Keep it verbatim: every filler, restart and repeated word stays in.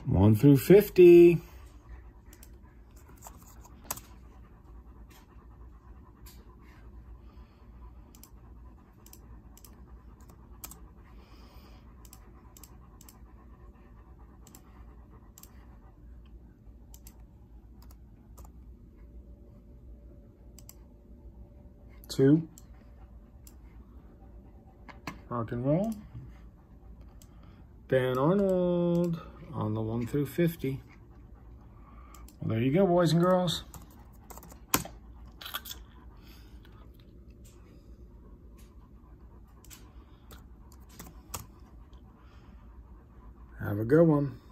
one through fifty. Two. Rock and roll. Dan Arnold on the one through fifty. Well, there you go, boys and girls. Have a good one.